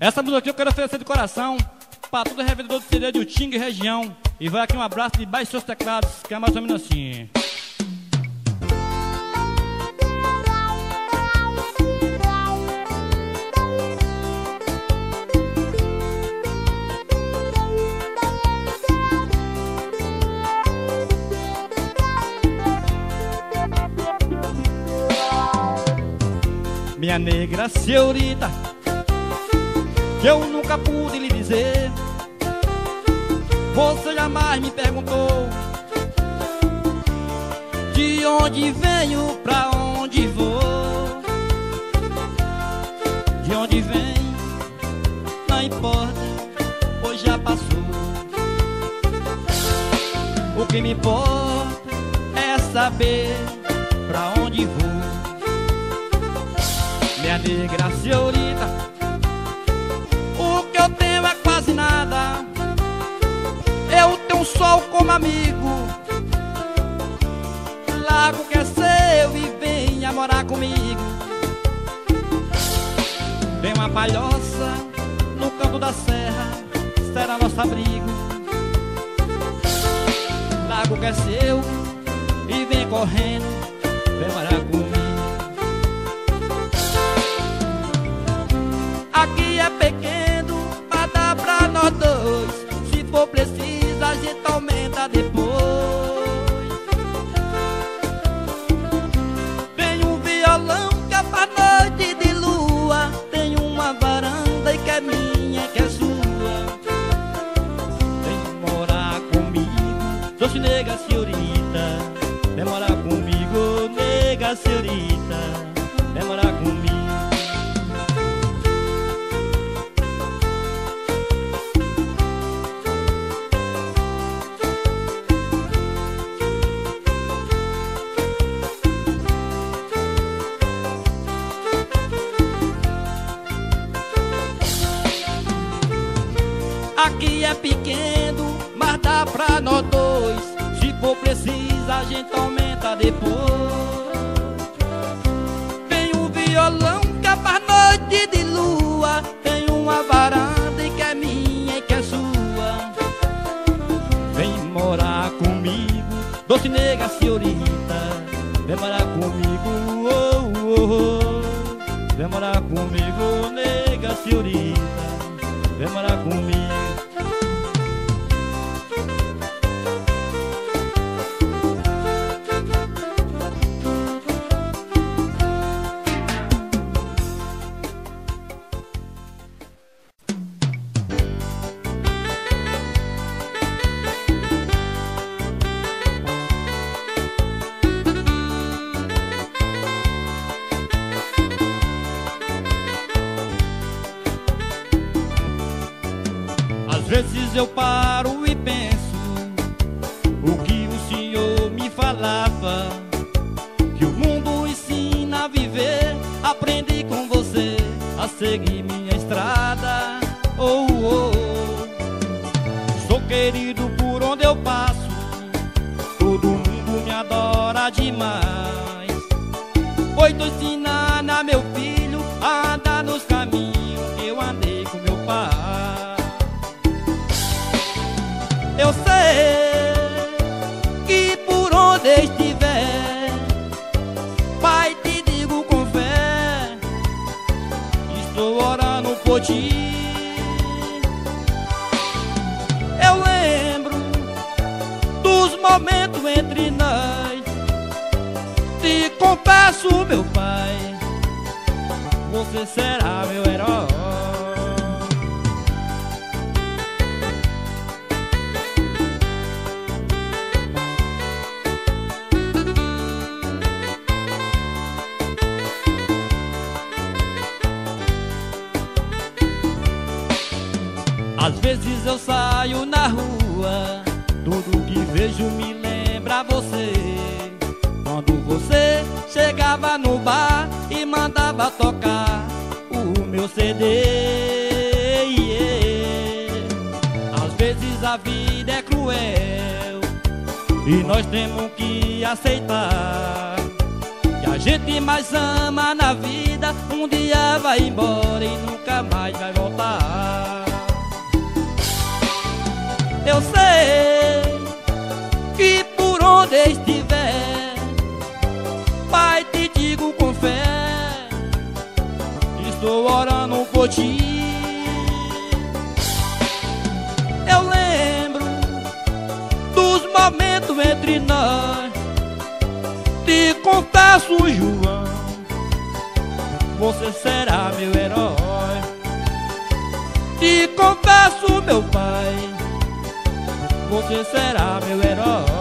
Essa música aqui eu quero oferecer de coração para todo revendedor de CD de Utinga e região. E vai aqui um abraço de baixo seus teclados, que é mais ou menos assim. Minha negra senhorita, que eu nunca pude lhe dizer, você jamais me perguntou de onde venho, pra onde vou. De onde vem, não importa, pois já passou. O que me importa é saber pra onde vou. Minha negra senhorita, o que eu tenho é quase nada. Eu tenho um sol como amigo, lago que é seu e venha morar comigo. Tem uma palhoça no canto da serra, será nosso abrigo. Lago que é seu e vem correndo, vem morar comigo. Aqui é pequeno, mas dá pra nós dois. Se for preciso, a gente aumenta depois. Tem um violão que é pra noite de lua. Tem uma varanda e que é minha, que é sua. Vem morar comigo, doce nega senhorita. Vem morar comigo, nega senhorita. Vem morar comigo. Aqui é pequeno, mas dá pra nós dois. Se for preciso, a gente aumenta depois. Tem um violão que é pra noite de lua. Tem uma varanda e que é minha e que é sua. Vem morar comigo, doce nega senhorita. Vem morar comigo, oh, oh, oh. Vem morar comigo, nega senhorita. Vem morar comigo. Às vezes eu paro e penso o que o Senhor me falava, que o mundo ensina a viver. Aprendi com você a seguir minha estrada. Oh, oh, oh. Sou querido por onde eu passo, todo mundo me adora demais. Pois tô ensinando a meu filho a andar nos caminhos que eu andei com meu pai. Eu sei que por onde estiver, Pai, te digo com fé, estou orando por ti. Eu lembro dos momentos entre nós. Te confesso, meu Pai, você será meu herói. Às vezes eu saio na rua, tudo que vejo me lembra você. Quando você chegava no bar e mandava tocar o meu CD. Às vezes a vida é cruel e nós temos que aceitar que a gente mais ama na vida um dia vai embora e nunca mais vai voltar. estou orando por ti. Eu lembro dos momentos entre nós. Te confesso, João, você será meu herói. Te confesso, meu pai, você será meu herói.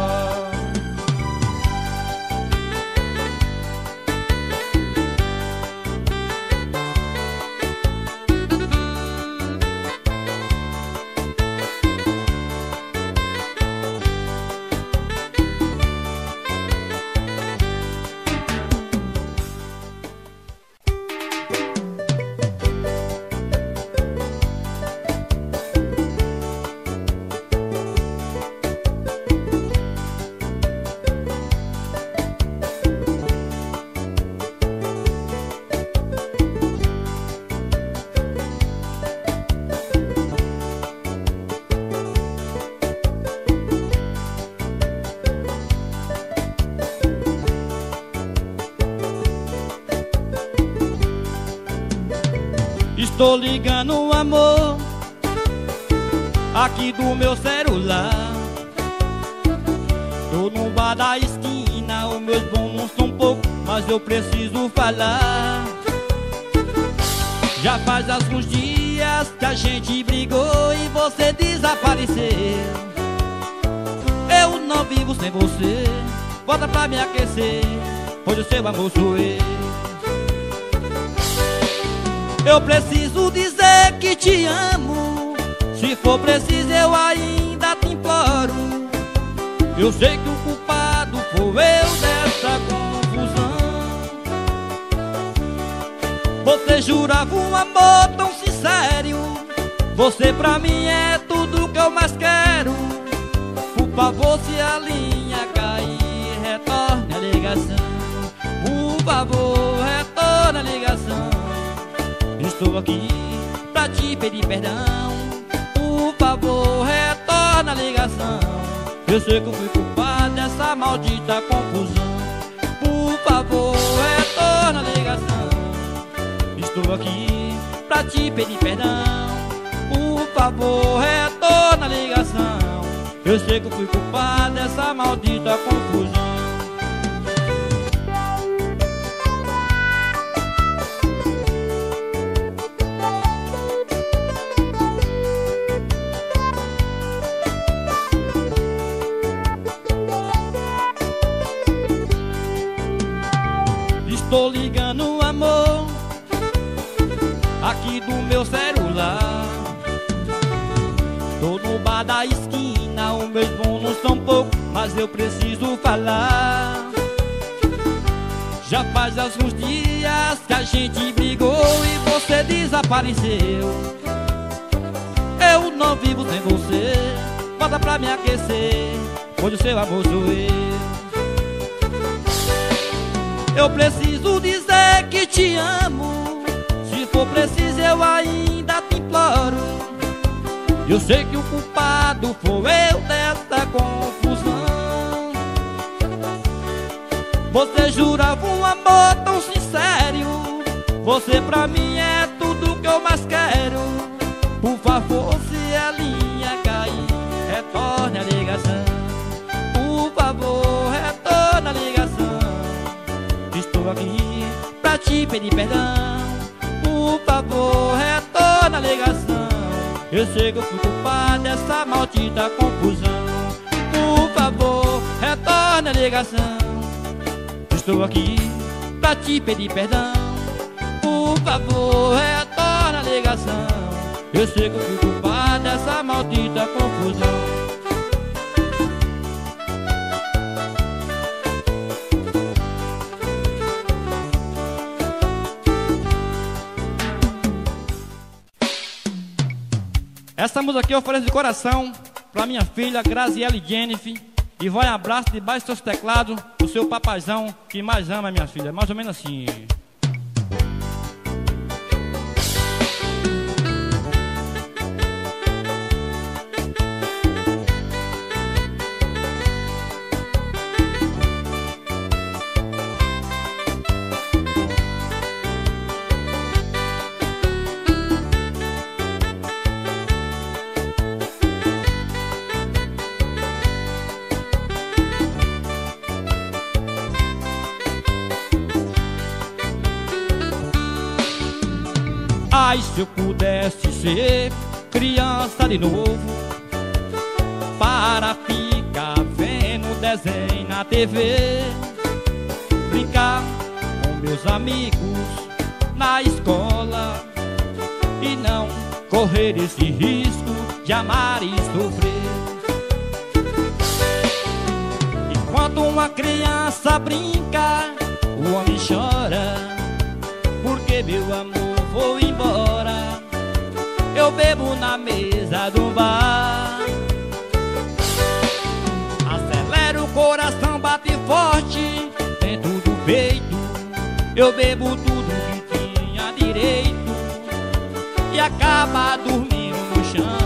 Estou ligando, amor, aqui do meu celular. Tô no bar da esquina, os meus bons são poucos, mas eu preciso falar. Já faz alguns dias que a gente brigou e você desapareceu. Eu não vivo sem você, volta pra me aquecer, pois o seu amor sou eu. Eu preciso dizer que te amo, se for preciso eu ainda te imploro. Eu sei que o culpado foi eu dessa confusão. Você jurava um amor tão sincero, você pra mim é tudo que eu mais quero. Por favor, se a linha cair, retorne a ligação. Por favor, retorne a ligação. Estou aqui pra te pedir perdão. Por favor, retorna a ligação. Eu sei que eu fui culpado dessa maldita confusão. Por favor, retorna a ligação. Estou aqui pra te pedir perdão. Por favor, retorna a ligação. Eu sei que eu fui culpado dessa maldita confusão. Estou ligando, amor, aqui do meu celular. Tô no bar da esquina, os meus bons são poucos, mas eu preciso falar. Já faz alguns dias que a gente brigou e você desapareceu. Eu não vivo sem você, volta pra me aquecer, pois o seu amor sou eu. Eu preciso dizer que te amo, se for preciso eu ainda te imploro. Eu sei que o culpado foi eu dessa confusão. Você jurava um amor tão sincero, você pra mim é tudo que eu mais quero. Por favor, se a linha cair, retorne a ligação. Por favor, retorne a ligação. Estou aqui pra te pedir perdão. Por favor, retorna a ligação. Eu sei que eu fui culpado dessa maldita confusão. Por favor, retorna a ligação. Estou aqui pra te pedir perdão. Por favor, retorna a ligação. Eu sei que eu fui culpado dessa maldita confusão. Essa música aqui eu ofereço de coração pra minha filha Graziele Jennifer. E vai um abraço debaixo dos seus teclados o seu papazão que mais ama minha filha. É mais ou menos assim. Ai, se eu pudesse ser criança de novo, para ficar vendo desenho na TV, brincar com meus amigos na escola e não correr esse risco de amar e sofrer. Enquanto uma criança brinca, o homem chora, porque meu amor foi embora. Eu bebo na mesa do bar, acelera o coração, bate forte dentro do peito. Eu bebo tudo que tinha direito e acaba dormindo no chão.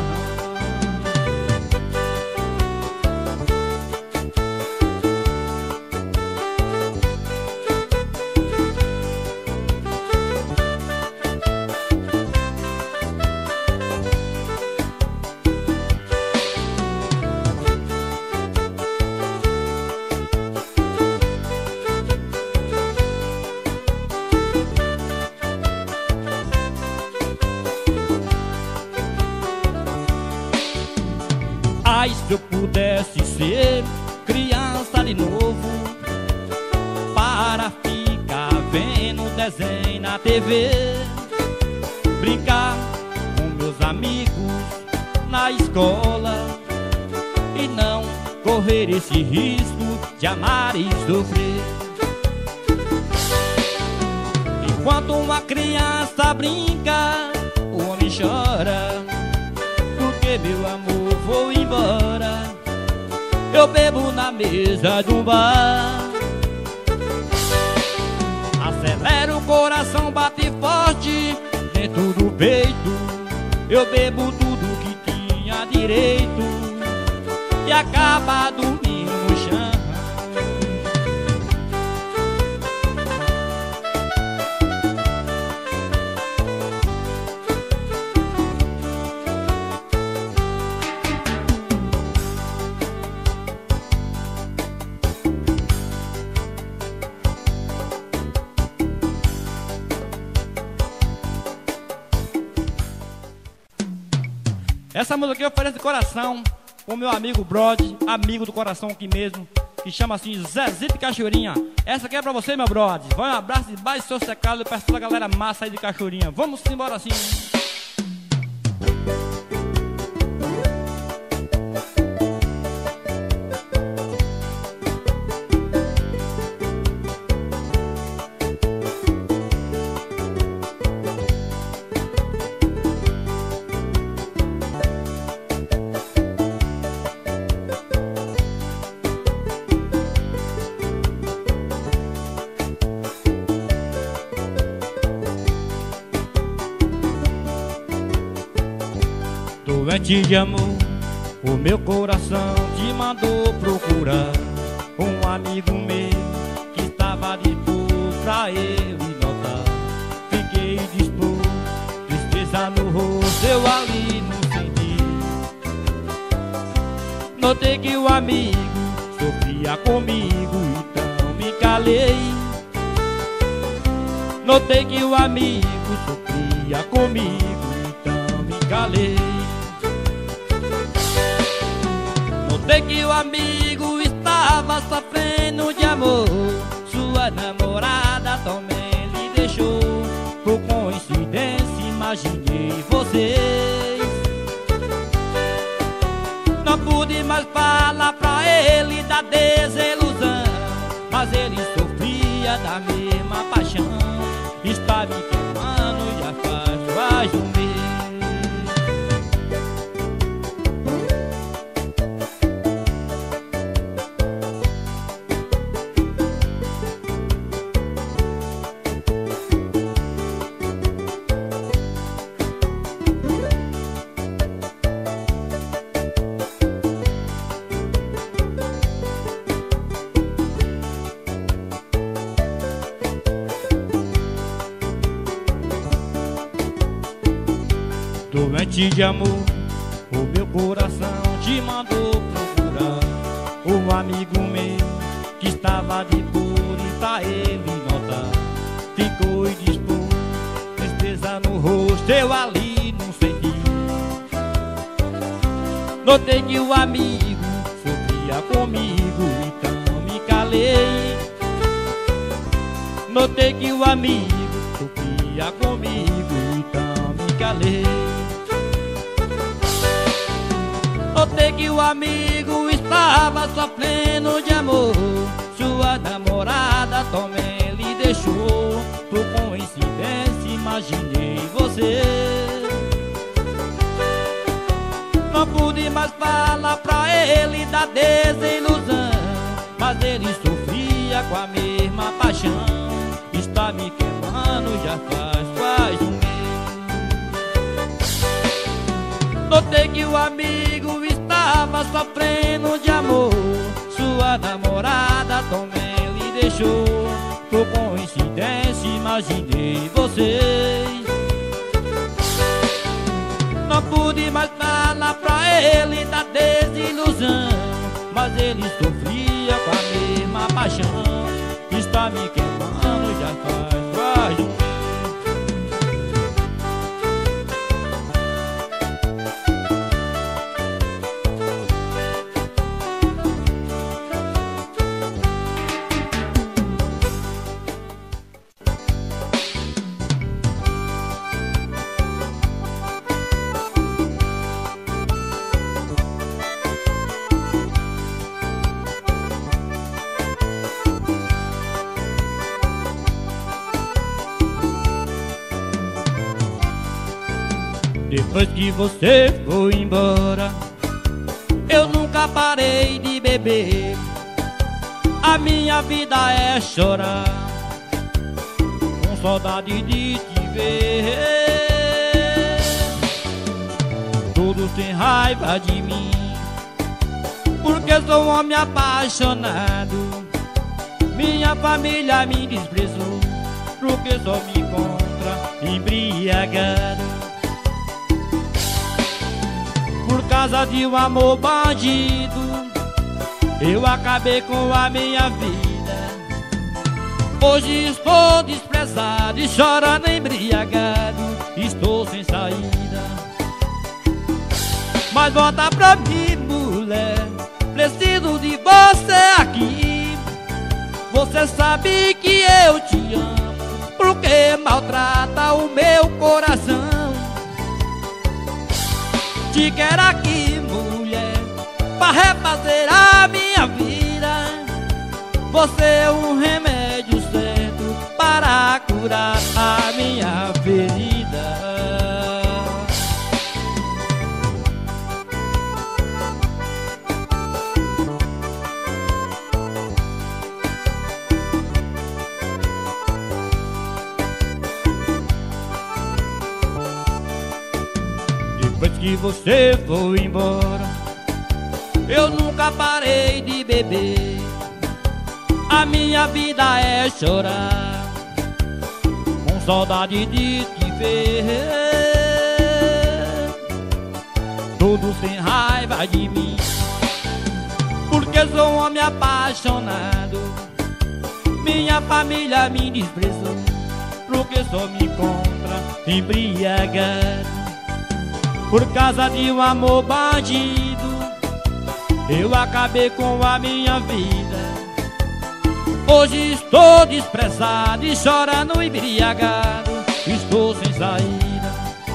Ai, se eu pudesse ser criança de novo, para ficar vendo desenho na TV, brincar com meus amigos na escola e não correr esse risco de amar e sofrer. Enquanto uma criança brinca, o homem chora, porque meu amor foi embora. Eu bebo na mesa do bar, acelera o coração, bate forte dentro do peito. Eu bebo tudo que tinha direito e acaba dormindo no chão. Essa música aqui eu ofereço de coração o meu amigo Brody, amigo do coração aqui mesmo, que chama assim Zezito de Cachoeirinha. Essa aqui é pra você, meu Brody. Vai um abraço debaixo do seu secado para toda a galera massa aí de Cachoeirinha. Vamos embora assim. Doente de amor, o meu coração te mandou procurar um amigo meu que estava disposto pra ele notar. Fiquei disposto, tristeza no rosto, eu ali não senti. Notei que o amigo sofria comigo, então me calei. Notei que o amigo sofria comigo, então me calei. Notei que o amigo estava sofrendo de amor, sua namorada também lhe deixou. Por coincidência imaginei vocês. Não pude mais falar pra ele da desilusão, mas ele sofria da mesma paixão. Está me queimando já faz mais de um mês. Doente de amor, o meu coração te mandou procurar um amigo meu que estava de por pra ele notar. Ficou e dispôs, tristeza no rosto, eu ali não senti. Notei que o amigo sofria comigo, então me calei. Notei que o amigo sofria comigo, então me calei. Notei que o amigo estava sofrendo de amor. Sua namorada também lhe deixou. Por coincidência imaginei você. Não pude mais falar pra ele da desilusão, mas ele sofria com a mesma paixão. Está me queimando já faz um mês. Notei que o amigo estava sofrendo de amor. Sua namorada também lhe deixou. Por coincidência imaginei vocês. Não pude mais falar pra ele da desilusão, mas ele sofria com a mesma paixão. Está me queimando já faz um mês. Depois que você foi embora, eu nunca parei de beber. A minha vida é chorar, com saudade de te ver. Todos têm raiva de mim, porque sou um homem apaixonado. Minha família me desprezou, porque só me encontra embriagado. Por causa de um amor bandido, eu acabei com a minha vida. Hoje estou desprezado e chorando embriagado. Estou sem saída. Mas volta pra mim, mulher, preciso de você aqui. Você sabe que eu te amo, porque maltrata o meu coração. Te quero aqui, mulher, pra refazer a minha vida. Você é um remédio certo para curar a minha ferida. Depois que você foi embora, eu nunca parei de beber. A minha vida é chorar, com saudade de te ver. Todos têm raiva de mim, porque sou um homem apaixonado. Minha família me desprezou, porque só me encontra embriagado. Por causa de um amor bandido, eu acabei com a minha vida. Hoje estou desprezado e chorando embriagado. Estou sem saída.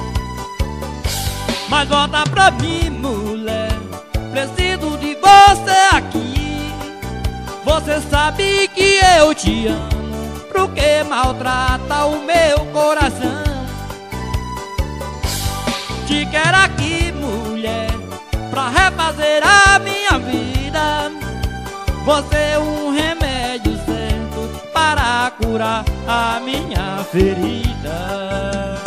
Mas volta pra mim, mulher, preciso de você aqui. Você sabe que eu te amo, porque maltrata o meu coração. Te quero aqui, mulher, pra refazer a minha vida. Você é um remédio certo para curar a minha ferida.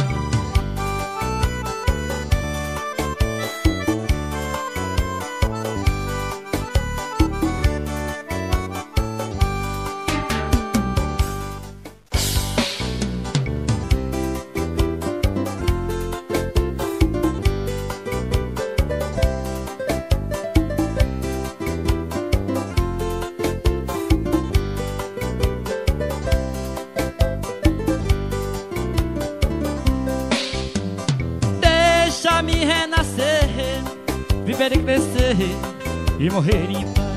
pra me renascer, viver e crescer e morrer em paz.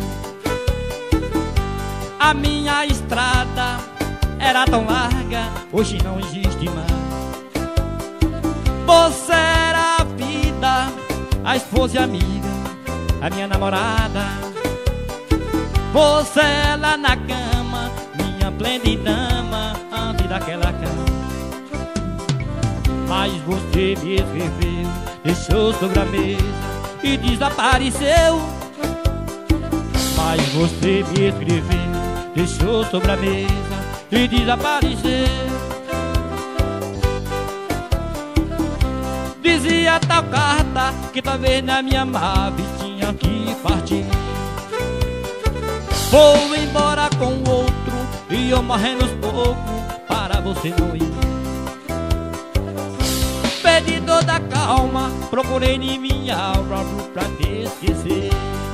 A minha estrada era tão larga, hoje não existe mais. Você era a vida, a esposa e amiga, a minha namorada. Você lá na cama, minha esplêndida dama, antes daquela cama. Mas você me escreveu, deixou sobre a mesa e desapareceu. Mas você me escreveu, deixou sobre a mesa e desapareceu. Dizia tal carta que talvez não me amava e tinha que partir. Vou embora com outro e eu morrendo aos poucos para você não ir. Perdi toda a calma, procurei em minha alma pra te esquecer.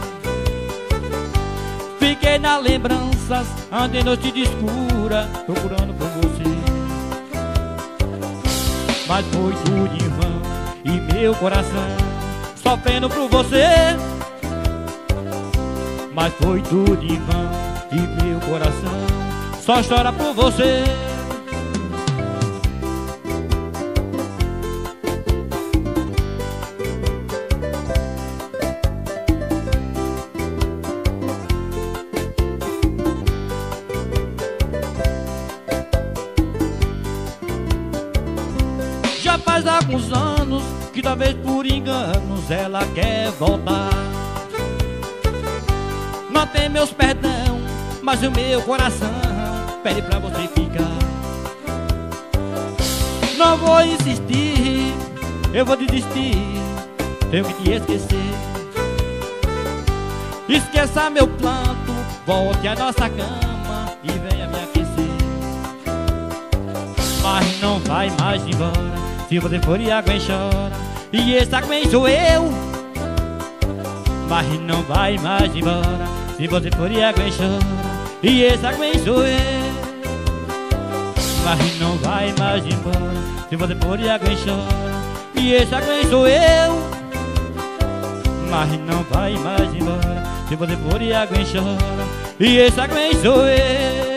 Fiquei nas lembranças, andei noite de escura, procurando por você. Mas foi tudo em vão e meu coração sofrendo por você. Mas foi tudo em vão e meu coração só chora por você. Já faz alguns anos que talvez por enganos ela quer voltar. Não tem meus perdão, mas o meu coração pede pra você ficar. Não vou insistir, eu vou desistir, tenho que te esquecer. Esqueça meu planto, volte à nossa cama e venha me aquecer. Mas não vai mais embora, se você for e alguém chora, e esse alguém sou eu. Mas não vai mais embora, se você for e alguém chora, e esse alguém sou eu. Mas não vai mais embora, se você for e alguém chora, e esse alguém sou eu. Mas não vai mais embora, se você for e alguém chora, e esse alguém sou eu.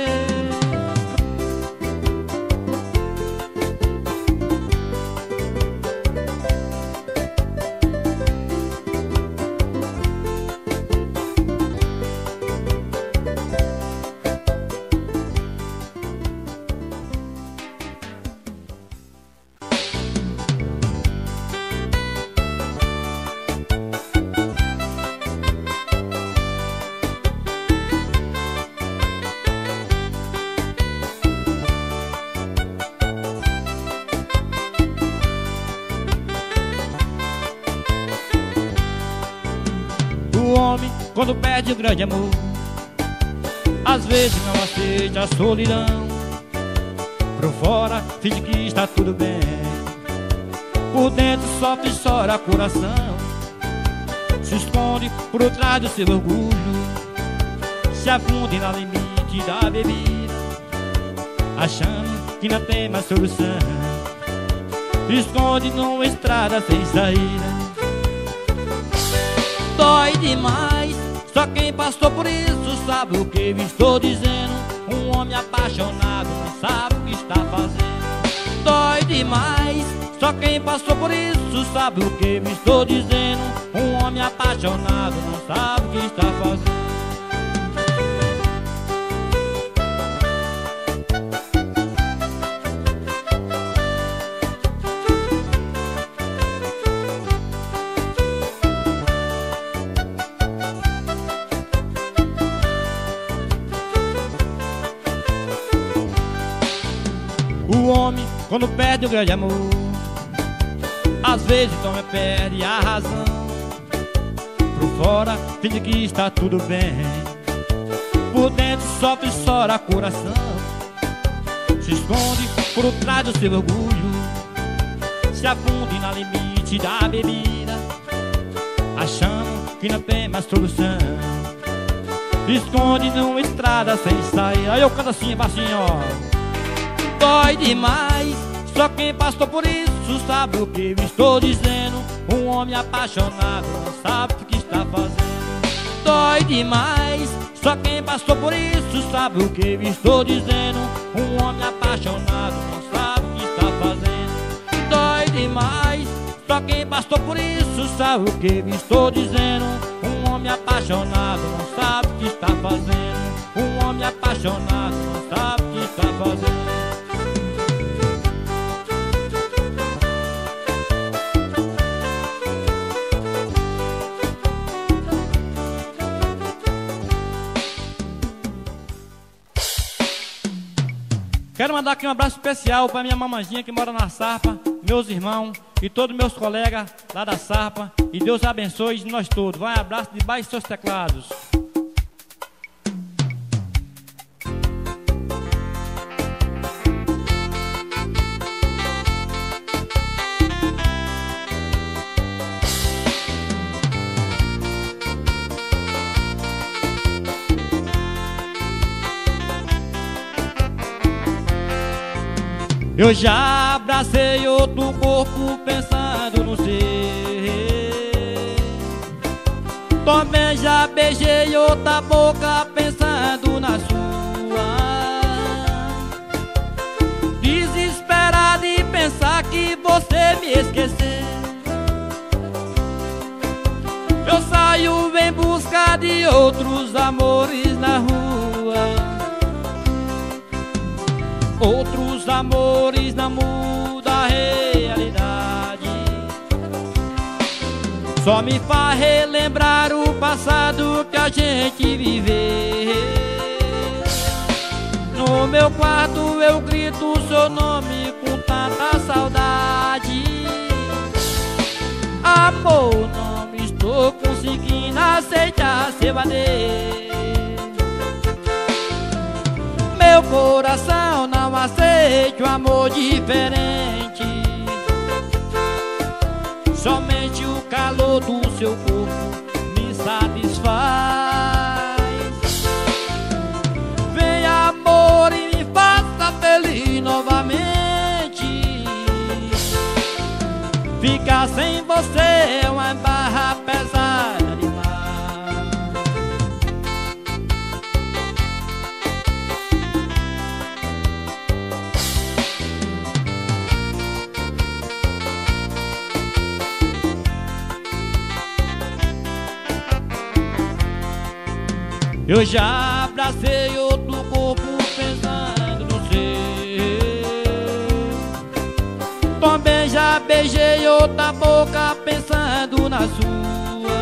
O homem, quando perde o grande amor, às vezes não aceita a solidão. Por fora, finge que está tudo bem, por dentro sofre e chora coração. Se esconde por trás do seu orgulho, se afunde na limite da bebida, achando que não tem mais solução. Esconde numa estrada sem saída. Dói demais, só quem passou por isso sabe o que eu estou dizendo. Um homem apaixonado não sabe o que está fazendo. Dói demais, só quem passou por isso sabe o que eu estou dizendo. Um homem apaixonado não sabe o que está fazendo. O homem, quando perde o grande amor, às vezes também perde a razão. Por fora, finge que está tudo bem, por dentro sofre e chora coração. Se esconde por trás do seu orgulho, se afunde na limite da bebida, achando que não tem mais solução. Esconde numa estrada sem sair. Aí eu canto assim, baixinho, ó. Dói demais, só quem passou por isso sabe o que eu estou dizendo. Um homem apaixonado não sabe o que está fazendo. Dói demais, só quem passou por isso sabe o que eu estou dizendo. Um homem apaixonado não sabe o que está fazendo. Dói demais, só quem passou por isso sabe o que eu estou dizendo. Um homem apaixonado não sabe o que está fazendo. Um homem apaixonado não sabe o que está fazendo. Quero mandar aqui um abraço especial para minha mamãzinha que mora na Sarpa, meus irmãos e todos meus colegas lá da Sarpa. E Deus abençoe nós todos. Vai, abraço debaixo dos seus teclados. Eu já abracei outro corpo pensando no seu. Também já beijei outra boca pensando na sua. Desesperado em pensar que você me esqueceu. Eu saio em busca de outros amores na rua. Outros amores não mudam a realidade. Só me faz relembrar o passado que a gente viveu. No meu quarto eu grito o seu nome com tanta saudade. Amor, não estou conseguindo aceitar seu adeus. Meu coração não aceita um amor diferente. Somente o calor do seu corpo me satisfaz. Vem, amor, e me faça feliz novamente. Ficar sem você é uma barra pesada demais. Eu já abracei outro corpo pensando no seu. Também já beijei outra boca pensando na sua.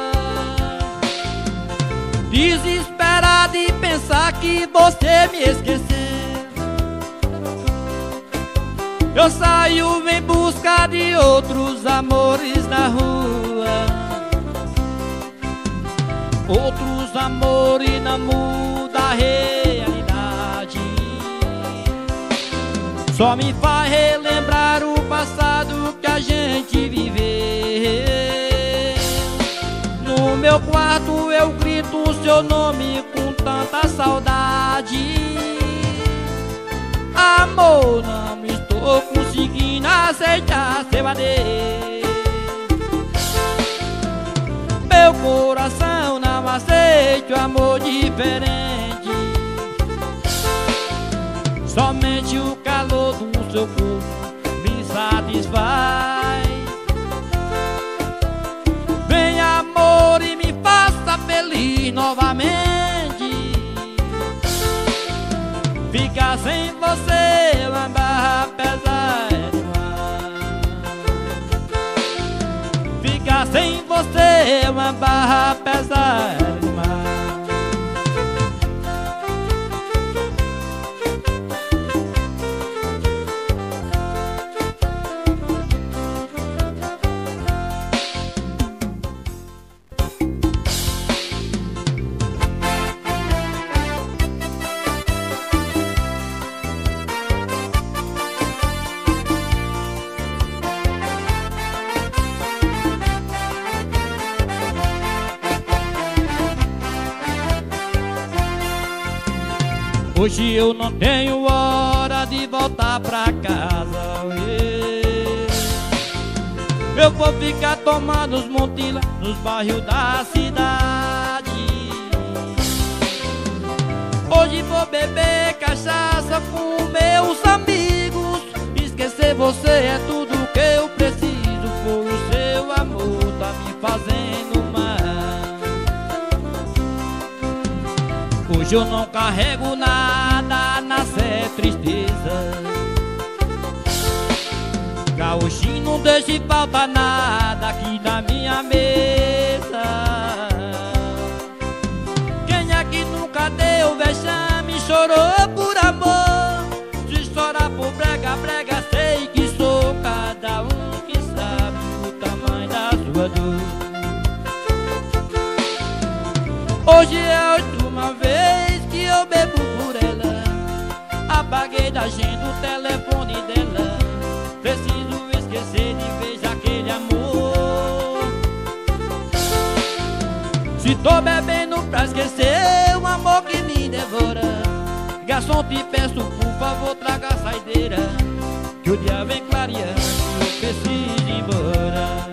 Desesperado em pensar que você me esqueceu. Eu saio em busca de outros amores na rua. Outros amores não mudam a realidade. Só me faz relembrar o passado que a gente viveu. No meu quarto eu grito o seu nome com tanta saudade. Amor, não estou conseguindo aceitar seu adeus. Meu coração não aceita o amor diferente. Somente o calor do seu corpo me satisfaz. Vem, amor, e me faça feliz novamente. Ficar sem você é uma barra pesada. Ficar sem você é uma barra pesada demais. Hoje eu não tenho hora de voltar pra casa. Eu vou ficar tomando os Montila nos bairros da cidade. Hoje vou beber cachaça com meus amigos. Esquecer você é tudo que eu preciso, por o seu amor tá me fazendo mal. Hoje eu não carrego nada, nasce é tristeza. Gauchinho, não deixe faltar nada aqui na minha mesa. Quem é que nunca deu vexame, chorou por amor? Se chorar por brega, brega, sei que sou. Cada um que sabe o tamanho da sua dor. Hoje é a última vez que eu bebo por ela. Apaguei da agenda o telefone dela. Preciso esquecer de vez aquele amor. Se tô bebendo pra esquecer o amor que me devora, garçom, te peço por favor traga a saideira, que o dia vem clareando e eu preciso ir embora.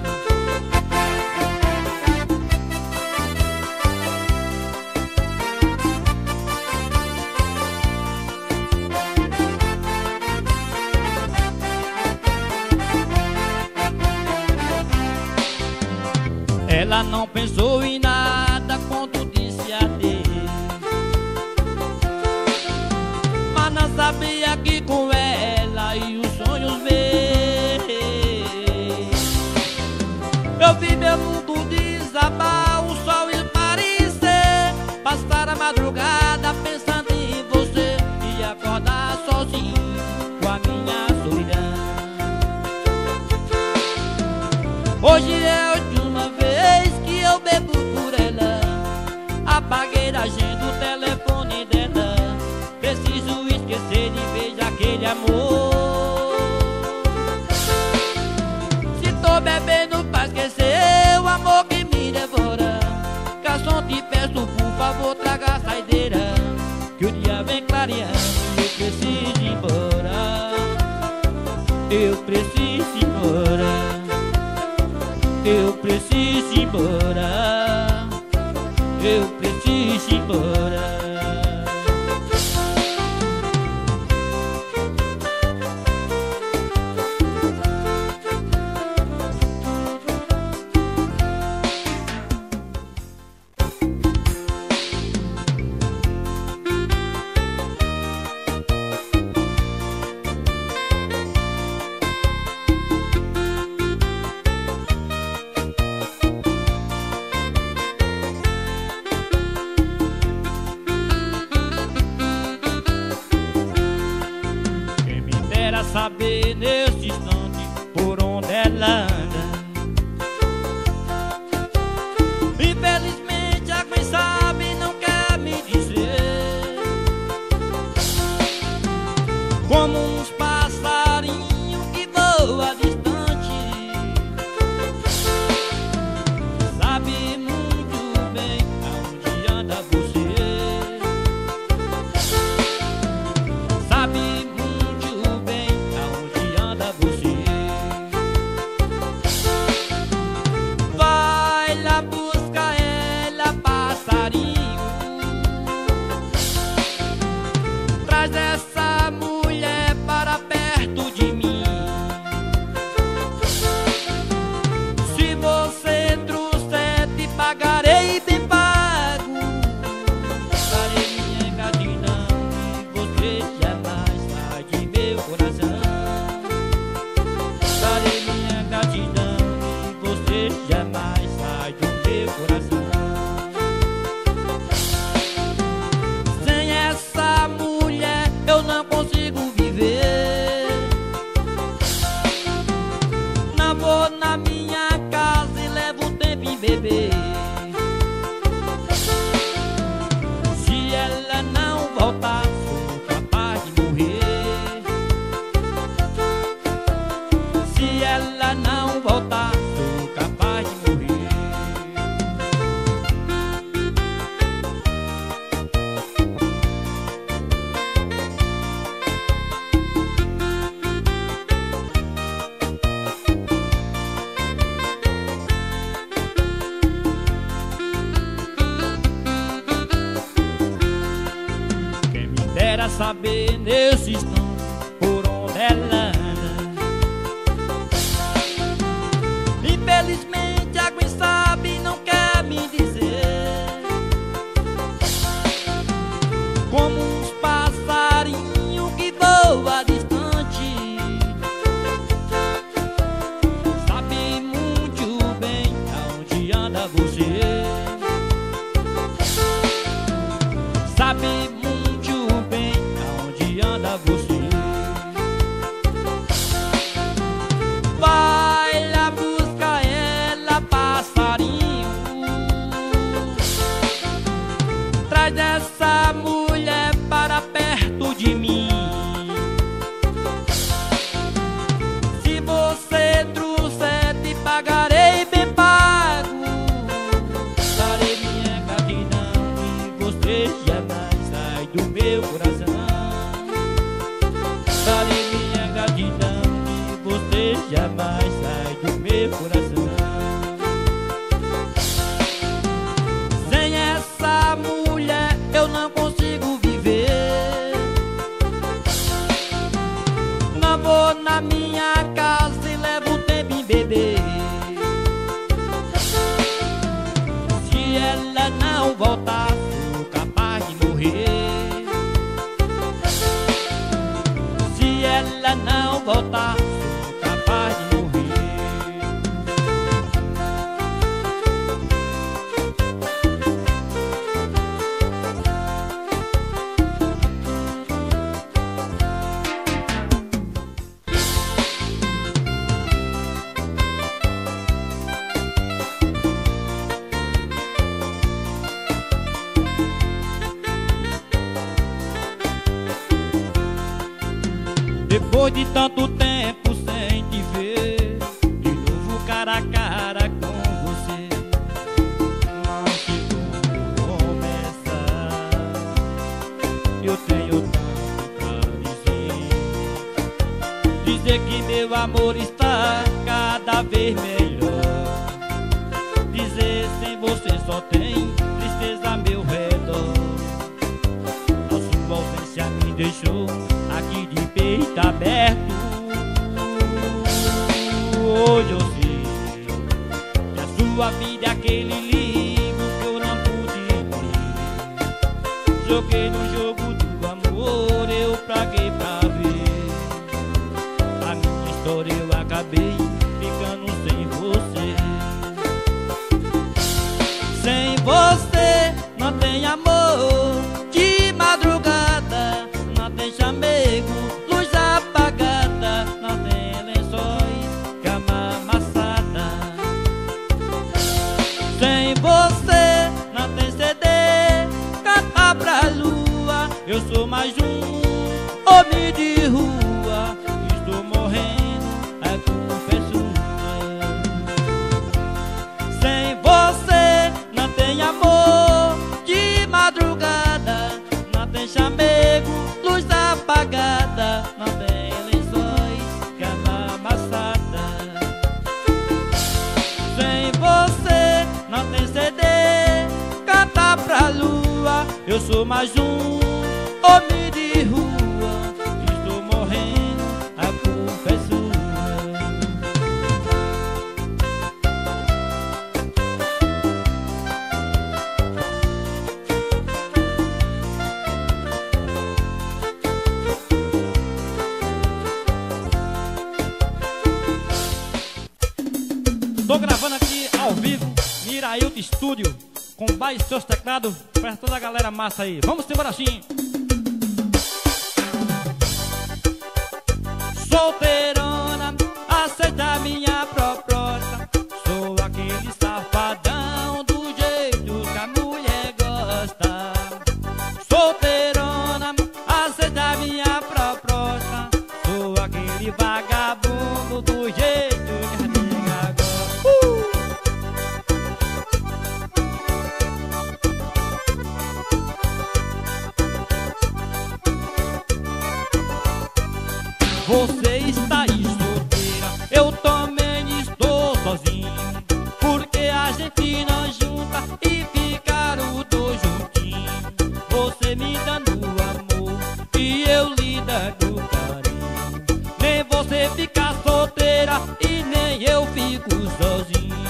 Ela não pensou em nada quando disse adeus, mas não sabia que com ela e os sonhos meus eu vi meu mundo desabar, o sol esmarecer, passar a madrugada pensando em você e acordar sozinho com a minha solidão. Hoje é a última vez que eu bebo por ela. Apaguei da agenda o telefone dela. Preciso esquecer de vez aquele amor. Se tô bebendo pra esquecer o amor que me devora, garçom, te peço por favor traga a saideira, que o dia vem clareando e eu preciso ir embora. Eu preciso ir embora. Eu preciso ir embora. Eu preciso ir embora. Saber nesse instante por onde ela anda. Infelizmente a quem sabe não quer me dizer. Como uns passarinhos que voam distante, sabe muito bem aonde anda você. Sabe essa mulher para perto de mim. Se você trouxer, te pagarei bem pago. Darei minha gratidão e você jamais sai de meu coração. Darei minha gratidão e você jamais sai do meu coração. Sem essa mulher eu não consigo viver. Não vou na minha casa e levo tempo em beber. Se ela não voltar, sou capaz de morrer. Se ela não voltar, sou capaz de morrer. saber nesse instante por onde ela anda. Infelizmente a quem sabe não quer me dizer, como uns passarinhos que voam distante. Sabe muito bem aonde anda você, sabe muito bem aonde anda você. Vai lá buscar ela, passarinho, traz essa mulher para perto de mim. Se você trouxer, te pagarei bem pago. Darei minha gratidão e você jamais sai do meu coração. Darei minha gratidão e você jamais sai do meu coração. Sem essa mulher eu não consigo viver. Não vou na minha casa e levo tempo em beber. Se ela não voltar, sou capaz de morrer. Se ela não voltar, sou capaz de morrer. Depois de tanto tempo sem te ver, de novo cara a cara com você, não sei como começar. Eu tenho tanto pra dizer, dizer que meu amor está cada vez melhor. Dizer sem você só tem tristeza a meu redor. A sua ausência me deixou aqui de peito aberto. Hoje eu sei que a sua vida é aquele livro que eu não pude ler. Joguei no jogo do amor, eu paguei pra ver. A minha história eu acabei ficando sem você. Sem você não tem amor. De madrugada não tem chamego, luz apagada, não tem lençóis, cama amassada. Sem você não tem CD, canta pra lua. Eu sou mais um homem de rua, estou morrendo, a culpa é sua. Sem você não tem amor. De madrugada não tem chamego, luz apagada, não tem lençóis, cama amassada. Sem você não tem CD, canta pra lua. Eu sou mais um homem de rua, estou morrendo, a culpa é sua. Tô gravando aqui ao vivo, Mirailton Studio, com baixo seus teclados, pra toda a galera massa aí. Vamos embora assim. Solteirona, aceita minha proposta. Sou aquele safadão do jeito que a mulher gosta. Solteirona, aceita minha proposta. Sou aquele vagabundo do jeito que a nega gosta. Você está aí solteira, eu também estou fico sozinho.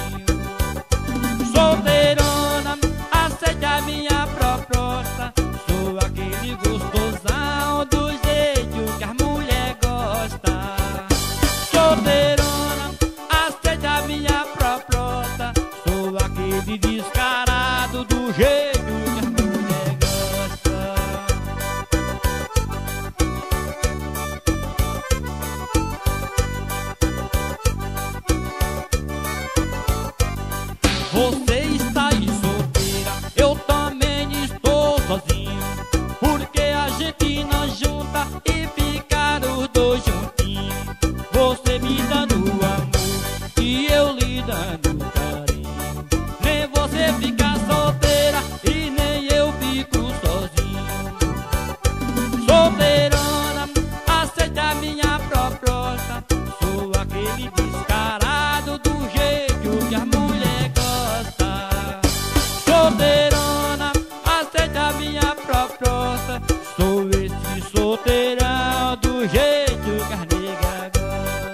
Solteirona, aceita minha proposta. Sou aquele gostosão do jeito que as mulher gosta. Solteirona, aceita minha proposta. Sou aquele descarado do jeito que as mulher gosta. Você está aí solteira, eu também estou sozinho, porque a gente não junta e fica os dois juntinhos. Você me dando amor e eu lhe dando carinho. Nem você fica solteira e nem eu fico sozinho. Solteirona, aceita minha proposta. Sou aquele descarado do jeito que as mulher gosta. Solteirona, aceita minha proposta. Sou esse solteirão do jeito que as nega gosta.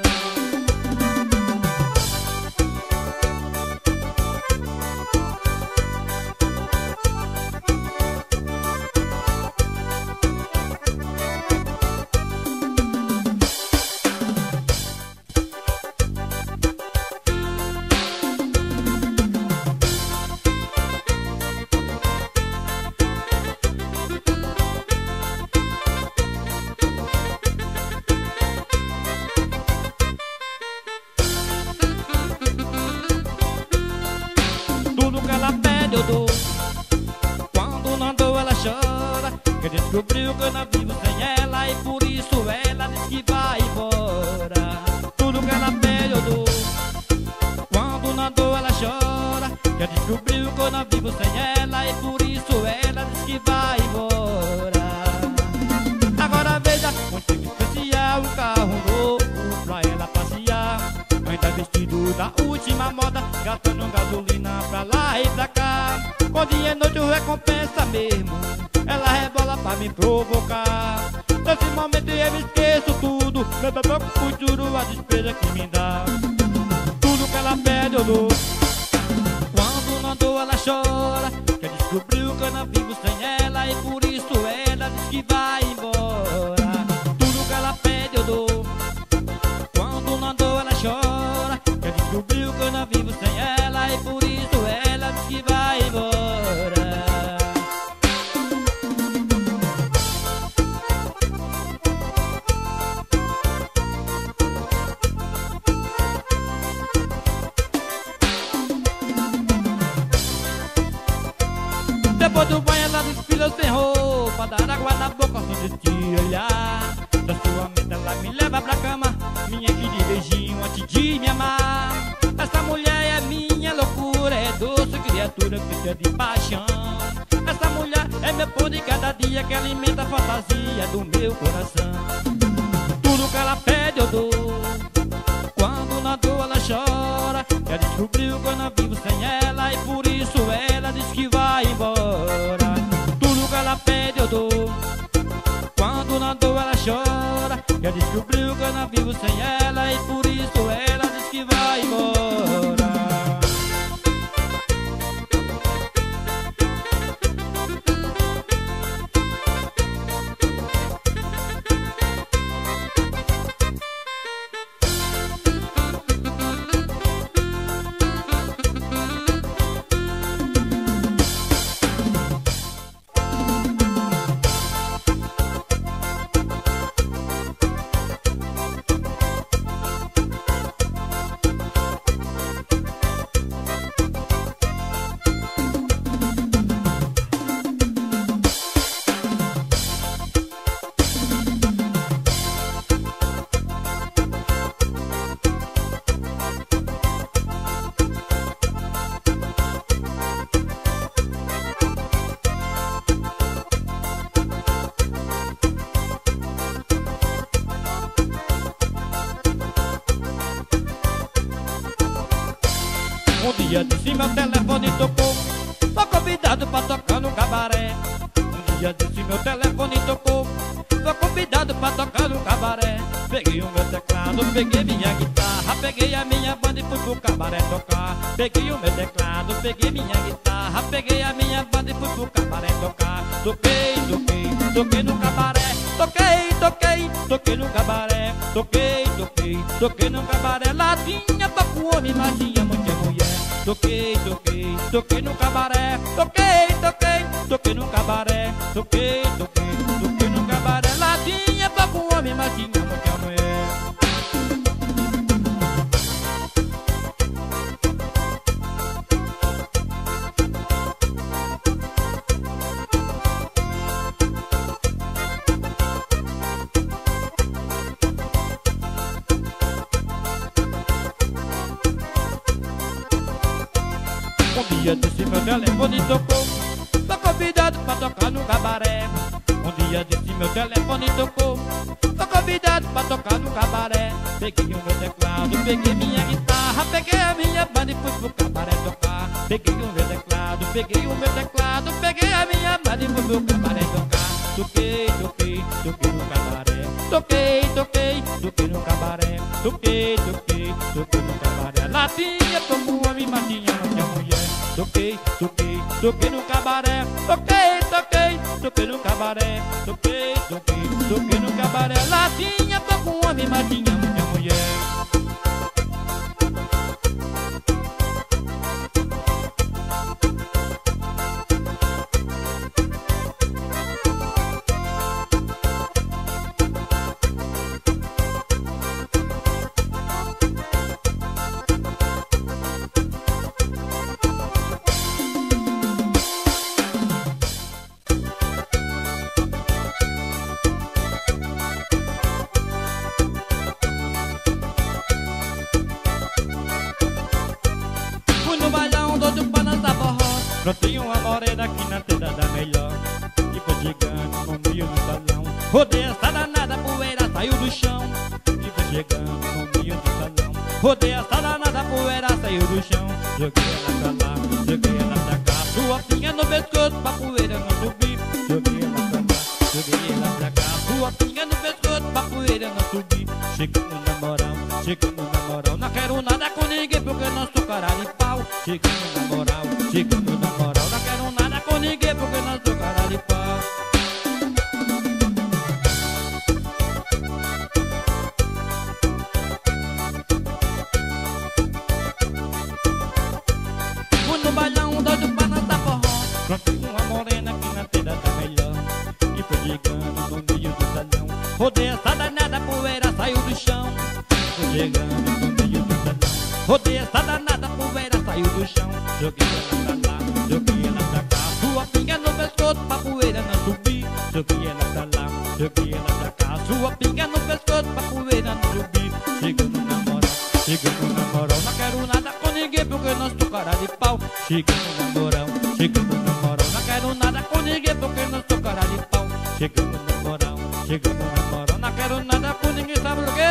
Tudo que ela pede eu dou. Quando não dou ela chora, que descobriu que eu não vivo sem ela e por isso ela diz que vai embora. Tudo que ela pede eu dou. Quando não dou ela chora, que descobriu que eu não vivo sem ela e por isso ela diz que vai embora. Agora veja, contigo especial, um carro novo pra ela passear. Ainda vestido da última moda, gastando gasolina pra lá e pra cá. Com dia e noite recompensa mesmo, ela rebola pra me provocar. Nesse momento eu esqueço tudo, eu toco por juro a despesa que me dá. Tudo que ela pede eu dou. Quando não dou ela chora, que descobriu que eu não vivo sem ela e por isso ela diz que vai embora. Tudo que ela pede eu dou. Quando não dou ela chora, que descobriu que eu não vivo sem ela e por isso ela diz que vai embora. Depois do banho ela desfila sem roupa, dar água na boca só de te olhar. Da sua mente ela me leva pra cama, minha de beijinho antes de me amar. Essa mulher é minha loucura, é doce criatura feita de paixão. Essa mulher é meu pão de cada dia que alimenta a fantasia do meu coração. Tudo que ela pede eu dou. Quando não dou ela chora, já descobriu que eu não vivo sem ela e por isso ela diz que vai embora. Tudo que ela pede eu dou. Quando não dou ela chora, já descobriu que eu não vivo sem ela e por isso ela diz que vai embora. Um dia desse meu telefone tocou, tô convidado pra tocar no cabaré. Um dia desse meu telefone tocou, Foi convidado pra tocar no cabaré. Peguei o meu teclado, peguei minha guitarra, peguei a minha banda e fui pro cabaré tocar. Peguei o meu teclado, peguei minha guitarra, peguei a minha banda e fui pro cabaré tocar. Toquei, toquei, toquei no cabaré. Toquei, toquei, toquei no cabaré. Toquei, toquei, toquei no cabaré. Lá tinha pouco homem, mas tinha muita mulher. Toquei, toquei, toquei no cabaré. Toquei, toquei, toquei no cabaré. Toquei, toquei, toquei no cabaré. Lá tinha pouco homem, mas tinha muita mulher. Um dia desse meu telefone tocou. Tô convidado pra tocar no cabaré. Um dia desse meu telefone tocou. Tô convidado pra tocar no cabaré. Peguei o meu teclado, peguei minha guitarra, peguei a minha banda e fui pro cabaré tocar. Peguei o meu teclado, peguei o meu teclado, peguei a minha banda e fui pro cabaré tocar. Toquei, toquei, toquei no cabaré. Toquei, toquei, toquei no cabaré. Toquei, toquei, toquei no cabaré. Lá tinha como homem, mas tinha muita mulher. Toquei, toquei, toquei no cabaré. Toquei, toquei, toquei no cabaré. Toquei, toquei, toquei no cabaré. Lá tinha pouco homem, mas tinha muita mulher. Plantei uma morena aqui na tenda da melhor e foi chegando no meio do salão. Rodei essa danada, poeira saiu do chão e foi chegando no meio do salão. Rodei essa danada, poeira saiu do chão. Joguei ela pra lá, joguei ela pra cá. Sua pinha no pescoço pra poeira não subir. Joguei ela pra lá, joguei ela pra cá. Sua pinha no pescoço pra poeira não subir. Chegando na moral, chegando na moral. Não quero nada com ninguém porque não sou cara de pau. Chegando na moral, chegando na moral. Não quero nada com ninguém porque não sou cara de pau. Fui no bailão doido pra dançar forró. Plantei uma morena aqui na tenda da melhor e foi chegando no meio do salão. Rodei essa danada, poeira saiu do chão. Foi chegando no meio do salão. Rodei essa danada, poeira saiu do chão. Joguei ela pra lá, joguei ela pra cá. Sua pinga no pescoço pra poeira não subir. Joguei ela pra lá, joguei ela pra cá. Sua pinga no pescoço pra poeira não subir. Chegando na moral, chegando na moral. Não quero nada com ninguém porque não sou cara de pau. Chegando na moral, chegando na moral. Não quero nada com ninguém porque não sou cara de pau. Chegando na moral, chegando na moral. Não quero nada com ninguém, sabe por quê?